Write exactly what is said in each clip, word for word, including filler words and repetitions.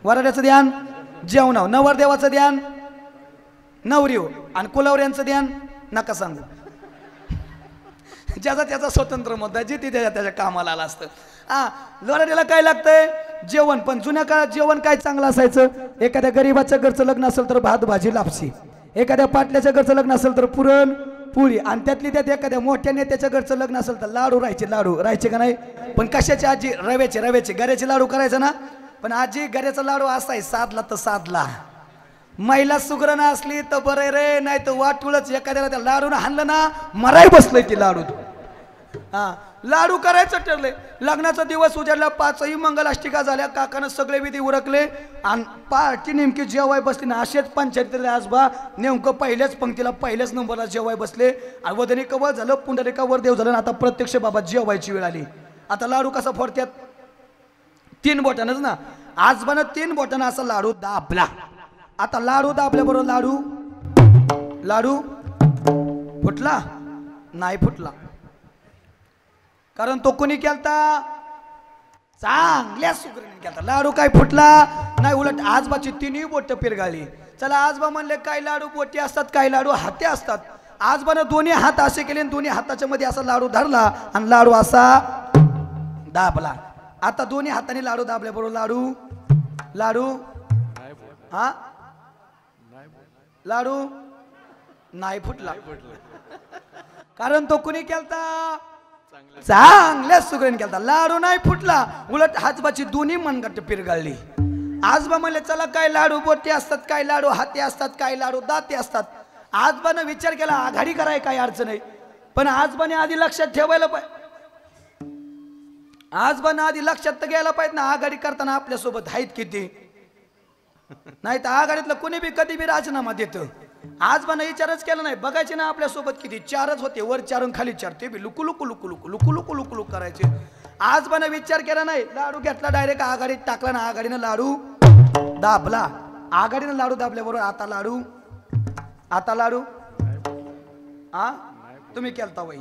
वराड्याचं ध्यान जेवणावर, नवरदेवाचं ध्यान नवरीवर आणि कुलवऱ्यांचं ध्यान नका सांगू. ज्याचा त्याचा स्वतंत्र मत आहे, जे ते त्याच्या त्याच्या कामाला आला असतं. हा वराड्याला काय लागतंय जेवण. पण जुन्या काळात जेवण काय चांगलं असायचं. एखाद्या गरीबाच्या घरचं लग्न असेल तर भात भाजी लापशी, एखाद्या पाटल्याच्या घरचं लग्न असेल तर पुरण पुरी, आणि त्यातली त्यात एखाद्या मोठ्या नेत्याच्या घरचं लग्न असेल तर लाडू राहायचे. लाडू राहायचे का नाही. पण कशाचे आजी, रव्याचे रव्याचे गऱ्याचे लाडू करायचं ना. पण आजी गऱ्याचा लाडू असाय साधला तर साधला, महिला सुगरण असली तर बरं रे, नाही तर वाटुळच एखाद्याला त्या लाडून हाणलं ना मराय बसलंय ती लाडू. हा लाडू करायचं ठरले. लग्नाचा दिवस उजाडला, पाचही मंगलाष्टिका झाल्या, काकानं सगळे विधी उरकले आणि पार्टी नेमकी जेवाय बसली ना. असेच पंचायतीतले आजबा नेमकं पहिल्याच पंक्तीला पहिल्याच नंबरला जेवाय बसले. आणि वदनी कवर झालं, पुंडलिकावर देव झालं. आता प्रत्यक्ष बाबा जेवायची वेळ आली. आता लाडू कसा फोडत्यात, तीन बोटानच ना. आजबानं तीन बोटानं असा लाडू दाबला. आता लाडू दाबल्याबरोबर लाडू लाडू फुटला नाही फुटला. कारण तो कोणी केलता, चांगल्या सुगरणीने केलता. लाडू काय फुटला नाही, उलट आजबाची तिन्ही बोट पिरगाळली. चला आजबा म्हणले काही लाडू बोटी असतात, काही लाडू हाते असतात. आजबानं दोन्ही हात असे केले, दोन्ही हाताच्या मध्ये असा लाडू धरला आणि लाडू असा दाबला. आता दोन्ही हाताने लाडू दाबल्याबरोबर लाडू लाडू हा लाडू नाही फुटला. कारण तो कुणी केलता, चांगल्या सुगरण केलता. लाडू नाही फुटला, उलट आजबाची दोन्ही मनगट पिरगाळली. आजबा म्हणले चला काय लाडू बोटे असतात, काय लाडू हाते असतात, काय लाडू दाते असतात. आजबानं विचार केला आघाडी कराय काय अडचण नाही. पण आजबाने आधी लक्षात ठेवायला पाहिजे, आजबानं आधी लक्षात तर घ्यायला पाहिजे ना आघाडी करताना आपल्या सोबत आहेत किती. नाही तर आघाडीतलं कोणी बी कधी बी राजीनामा देतं. आजबानं विचारच केला नाही, बघायचे ना आपल्या सोबत किती, चारच होते, वर चार आणि खाली चार. ते बी लुकू लुकू लुकू लुकू लुकू लुकू लुकू लुकू करायचे. आजबानं विचार केला नाही, लाडू घेतला डायरेक्ट आघाडीत टाकला ना. आघाडीनं लाडू दाबला. आघाडीनं लाडू दाबल्याबरोबर आता लाडू आता लाडू हा तुम्ही केलता वही.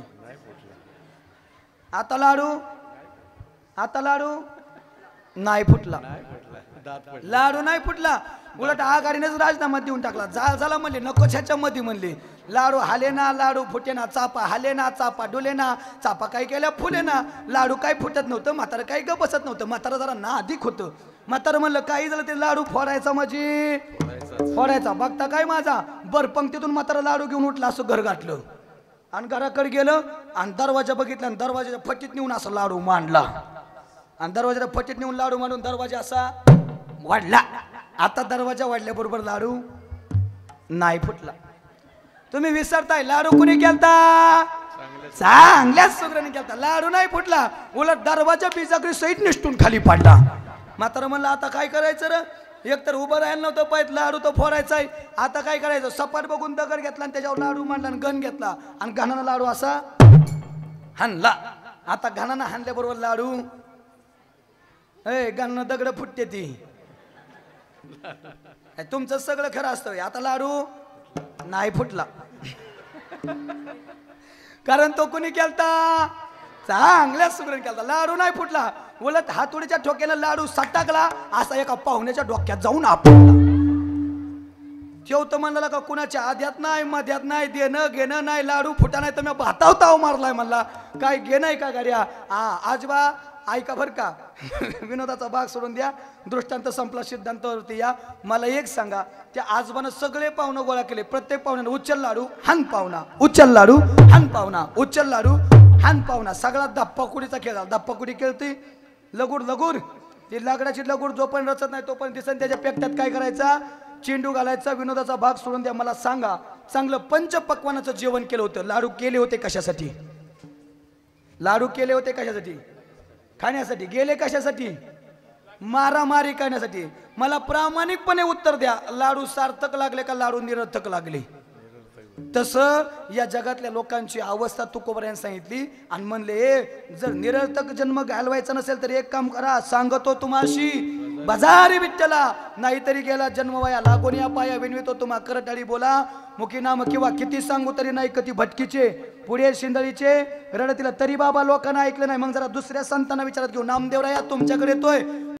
आता लाडू आता लाडू नाही फुटला. लाडू नाही फुटला, उलट आघाडीनेच राजीनामा देऊन टाकला. झाल झाला म्हणले, नको ह्याच्या मध्ये म्हणले. लाडू हाले ना लाडू फुटे ना, चापा हाले ना चापा डुले ना, चापा काय केल्या फुले ना. लाडू काय फुटत नव्हतं, म्हातारं काही ग बसत नव्हतं. म्हातारं जरा ना अधिक होतं. म्हातारं म्हणलं काही झालं ते लाडू फोडायचा म्हणजे फोडायचा. बघता काय माझा बर पंक्तीतून म्हातारं लाडू घेऊन उठला, असं घर गाठलं आणि घराकडे गेलं आणि दरवाजा बघितला आणि दरवाजाच्या फटीत नेऊन असं लाडू मांडला. आणि दरवाजाच्या फटीत नेऊन लाडू मांडून दरवाजा असा वाढला. आता दरवाजा वाढल्याबरोबर लाडू नाही फुटला. तुम्ही विसरताय लाडू कुणी केलता, चांगल्याच सुगरणीने केलता. लाडू नाही फुटला, उलट दरवाजा बिजागरी सहित निष्ठून खाली पडला. मात्र म्हणलं आता काय करायचं रे, एक तर उभं राहायला नव्हतं पाहिजे, लाडू तो फोडायचा आहे. आता काय करायचं, सपाट बघून दगड घेतला आणि त्याच्यावर लाडू मांडला आणि गण घेतला आणि घानानं लाडू असा हाणला. आता घानानं हाणल्याबरोबर लाडू ए गणानं दगड फुटते ती. तुमचं सगळं खरं असतं. आता लाडू नाही फुटला, कारण तो कुणी केलता, चांगल्या सुगरण केलता. लाडू नाही फुटला, उलट हातोडीच्या ठोक्यानं लाडू सटकला, असा एका पाहुण्याच्या डोक्यात जाऊन आपटला. ठेवतं म्हणला का कुणाच्या आध्यात नाही मध्यात नाही, देणं घेणं नाही. लाडू फुटा नाही तर मी भाताव ताव मारलाय म्हणला. काय घेणं का गाड्या. हा आजबा ऐका बर का, विनोदाचा भाग सोडून द्या, दृष्टांत संपला सिद्धांतावरती या. मला एक सांगा, त्या आजबानं सगळे पाहुणं गोळा केले. प्रत्येक पाहुण्यानं उच्चल लाडू हान पाहुणा, उच्चल लाडू हान पाहुणा, उच्चल लाडू हान पाहुणा. सगळा धप्पाकुडीचा खेळ झाला. धप्पाकुडी खेळते लगुड लगुड, ती लाकडाची लगुड जोपर्यंत रचत नाही तोपर्यंत दिसन. त्याच्या पेकट्यात काय करायचा, चेंडू घालायचा. विनोदाचा भाग सोडून द्या. मला सांगा, चांगलं पंचपक्वानाचं जेवण केलं होतं. लाडू केले होते कशासाठी, लाडू केले होते कशासाठी, खाण्यासाठी. गेले कशासाठी, मारामारी करण्यासाठी. मला प्रामाणिकपणे उत्तर द्या, लाडू सार्थक लागले का लाडू निरर्थक लागले. तसं या जगातल्या लोकांची अवस्था तुकोबऱ्याने सांगितली आणि म्हणले, जर निरर्थक जन्म घालवायचा नसेल तर एक काम करा, सांगतो तुम्हाशी बाजारी विठ्ठला, नाहीतरी गेला जन्मवाया लागून या पाया विनवितो तुम्हा करटाळी बोला. मुखी नाम किंवा किती सांगू तरी नाही कधी भटकीचे, पुढे शिंदळीचे रडतीला तरी बाबा लोकांना ऐकलं नाही. मग जरा दुसऱ्या संतांना विचारत घेऊ, नामदेवराया तुमच्याकडे येतोय